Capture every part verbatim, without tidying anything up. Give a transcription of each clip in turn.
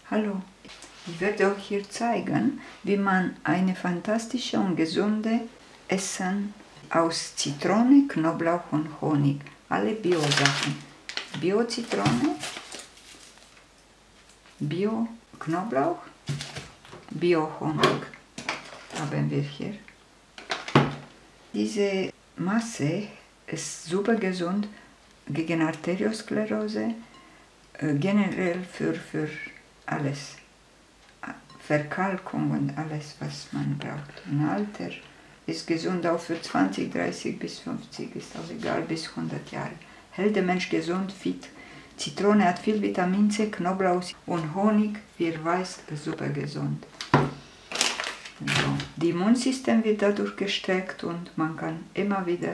Hallo, ich werde euch hier zeigen, wie man eine fantastische und gesunde Essen aus Zitrone, Knoblauch und Honig, alle Bio-Sachen, Bio-Zitrone, Bio-Knoblauch, Bio-Honig haben wir hier. Diese Masse ist super gesund gegen Arteriosklerose, generell für, für alles. Verkalkung und alles, was man braucht. Ein Alter ist gesund auch für zwanzig, dreißig bis fünfzig, ist auch egal, bis hundert Jahre. Hält der Mensch gesund, fit. Zitrone hat viel Vitamin C, Knoblauch und Honig, wie ihr weißt, super gesund. So. Das Immunsystem wird dadurch gestärkt und man kann immer wieder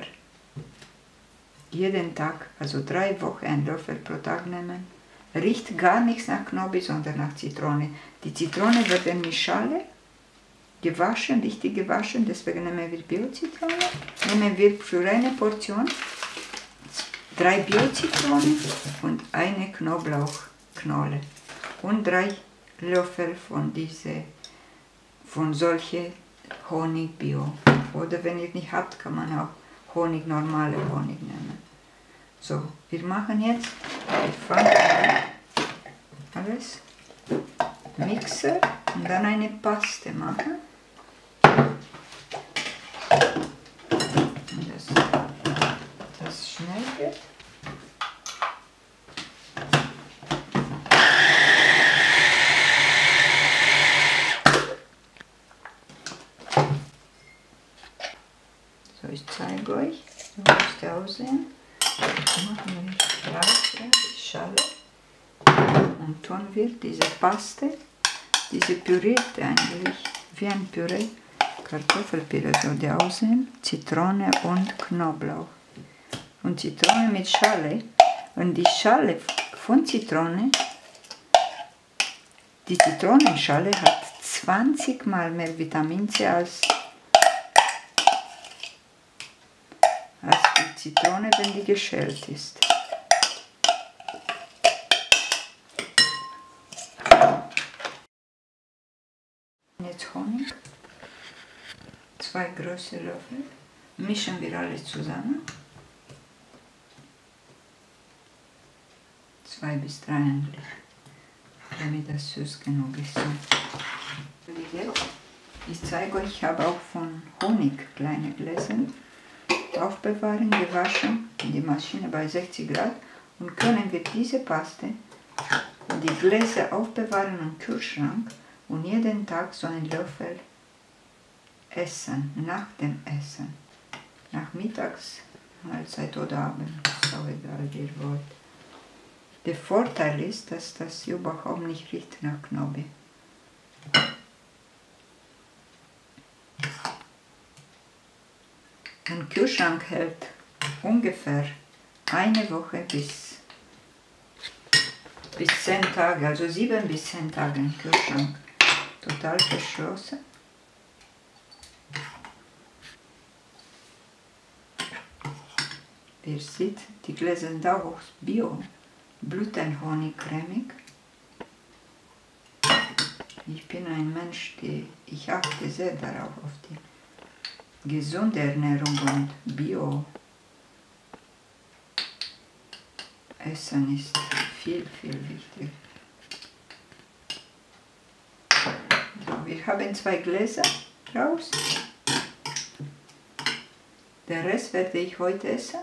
jeden Tag, also drei Wochen, einen Löffel pro Tag nehmen. Riecht gar nichts nach Knobi, sondern nach Zitrone. Die Zitrone wird in die Schale gewaschen, richtig gewaschen, deswegen nehmen wir Bio-Zitrone. Nehmen wir für eine Portion drei Bio-Zitronen und eine Knoblauchknolle. Und drei Löffel von diese, von solche Honig Bio. Oder wenn ihr nicht habt, kann man auch Honig, normale Honig nehmen. So, wir machen jetzt, wir fangen an, alles, Mixer und dann eine Paste machen. Und das, das schnell geht. So, ich zeige euch, so muss der aussehen. Machen wir raus, ja, die Schale und tun wir diese Paste, diese pürierte eigentlich, wie ein Püree, Kartoffelpüree soll die aussehen, Zitrone und Knoblauch. Und Zitrone mit Schale, und die Schale von Zitrone, die Zitronenschale hat zwanzig Mal mehr Vitamin C als als die Zitrone, wenn die geschält ist. Jetzt Honig, zwei große Löffel, mischen wir alles zusammen, zwei bis drei eigentlich, damit das süß genug ist. Ich zeige euch, ich habe auch von Honig kleine Gläser aufbewahren, gewaschen in die Maschine bei sechzig Grad, und können wir diese Paste und die Gläser aufbewahren im Kühlschrank und jeden Tag so einen Löffel essen, nach dem Essen, nach Mittagsmahlzeit oder Abend, ist auch egal, wie ihr wollt. Der Vorteil ist, dass das überhaupt nicht riecht nach Knobi. Ein Kühlschrank hält ungefähr eine Woche bis, bis zehn Tage, also sieben bis zehn Tage im Kühlschrank. Total verschlossen. Wie ihr seht, die Gläser sind auch Bio, Blutenhonig-cremig. Ich bin ein Mensch, der, ich achte sehr darauf, auf die gesunde Ernährung und Bio Essen ist viel, viel wichtig. So, wir haben zwei Gläser raus. Den Rest werde ich heute essen.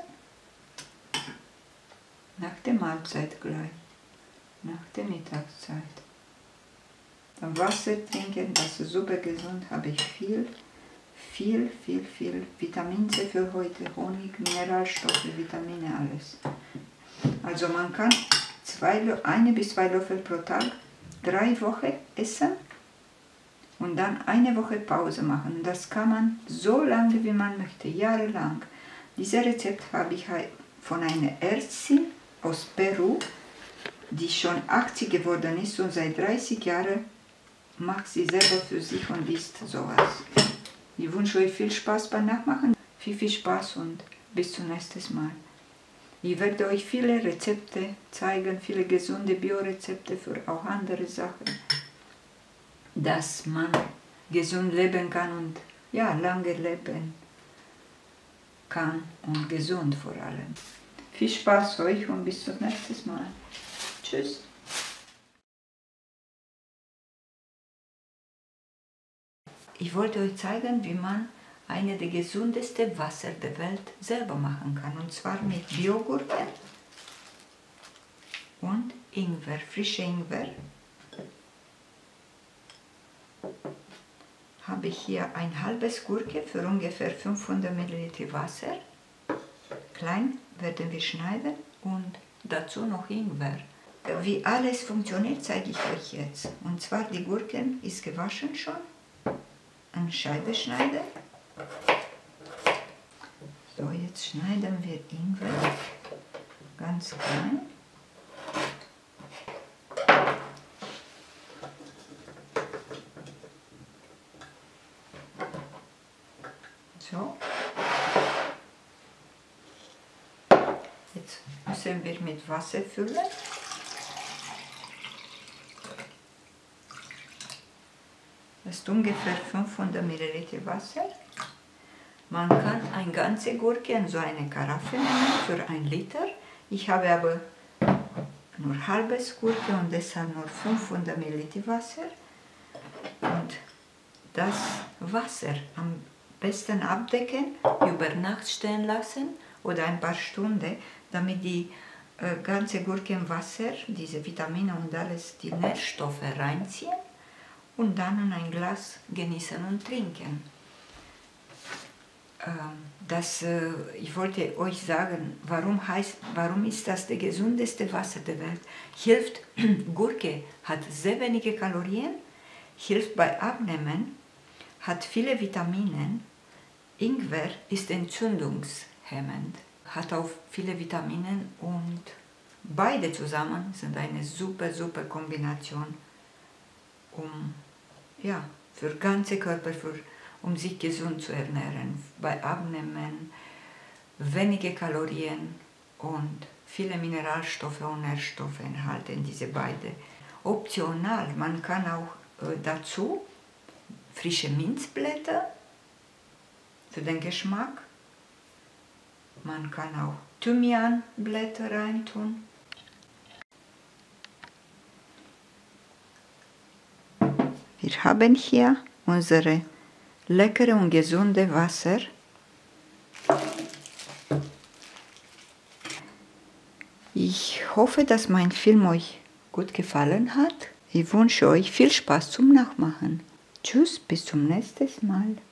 Nach der Mahlzeit gleich. Nach der Mittagszeit. Dann Wasser trinken, das ist super gesund, habe ich viel. Viel, viel, viel Vitamin C für heute, Honig, Mineralstoffe, Vitamine, alles. Also man kann zwei, eine bis zwei Löffel pro Tag, drei Wochen essen und dann eine Woche Pause machen. Das kann man so lange, wie man möchte, jahrelang. Dieses Rezept habe ich von einer Ärztin aus Peru, die schon achtzig geworden ist und seit dreißig Jahren macht sie selber für sich und isst sowas. Ich wünsche euch viel Spaß beim Nachmachen, viel, viel Spaß und bis zum nächsten Mal. Ich werde euch viele Rezepte zeigen, viele gesunde Biorezepte für auch andere Sachen, dass man gesund leben kann und ja, lange leben kann und gesund vor allem. Viel Spaß euch und bis zum nächsten Mal. Tschüss. Ich wollte euch zeigen, wie man eine der gesündesten Wasser der Welt selber machen kann. Und zwar mit Biogurken und Ingwer, frische Ingwer. Habe ich hier ein halbes Gurke für ungefähr fünfhundert Milliliter Wasser. Klein werden wir schneiden und dazu noch Ingwer. Wie alles funktioniert, zeige ich euch jetzt. Und zwar die Gurken ist gewaschen schon. Eine Scheibe schneiden. So, jetzt schneiden wir Ingwer ganz klein. So. Jetzt müssen wir mit Wasser füllen. Das ist ungefähr fünfhundert Milliliter Wasser. Man kann eine ganze Gurke in so eine Karaffe nehmen für ein Liter. Ich habe aber nur halbes Gurke und deshalb nur fünfhundert Milliliter Wasser. Und das Wasser am besten abdecken, über Nacht stehen lassen oder ein paar Stunden, damit die äh, ganze Gurke im Wasser, diese Vitamine und alles, die Nährstoffe reinziehen. Und dann in ein Glas genießen und trinken. Das, ich wollte euch sagen, warum, heißt, warum ist das das gesundeste Wasser der Welt? Hilft, Gurke hat sehr wenige Kalorien, hilft bei Abnehmen, hat viele Vitamine. Ingwer ist entzündungshemmend, hat auch viele Vitamine und beide zusammen sind eine super, super Kombination, um ja, für ganze Körper, für, um sich gesund zu ernähren, bei Abnehmen, wenige Kalorien und viele Mineralstoffe und Nährstoffe enthalten diese beide. Optional, man kann auch äh, dazu frische Minzblätter für den Geschmack, man kann auch Thymianblätter reintun. Wir haben hier unsere leckere und gesunde Wasser. Ich hoffe, dass mein Film euch gut gefallen hat. Ich wünsche euch viel Spaß zum Nachmachen. Tschüss, bis zum nächsten Mal.